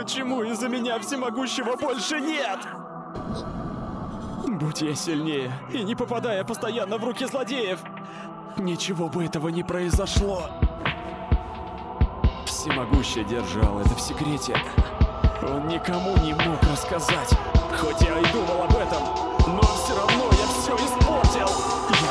Почему из-за меня всемогущего больше нет? Будь я сильнее и не попадая постоянно в руки злодеев, ничего бы этого не произошло. Всемогущий держал это в секрете. Он никому не мог рассказать. Хоть я и думал об этом, но все равно я все испортил.